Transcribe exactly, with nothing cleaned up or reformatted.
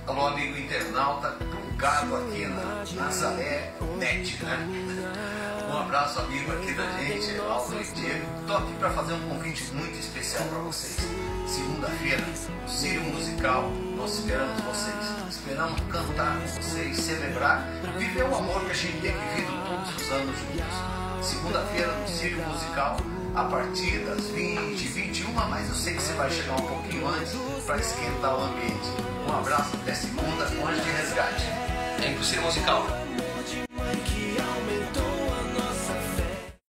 Alô, amigo internauta, plugado aqui na Nazaré Net, né? Um abraço, amigo aqui da gente, Aldo e Diego. Estou aqui para fazer um convite muito especial para vocês. Segunda-feira, no Círio Musical, nós esperamos vocês. Esperamos cantar com vocês, celebrar, viver o amor que a gente tem vivido todos os anos juntos. Segunda-feira, no Círio Musical, a partir das vinte, vinte e uma, mas eu sei que você vai chegar um pouquinho antes para esquentar o ambiente. Um abraço, até segunda, com Anjo de Resgate. É impossível musical.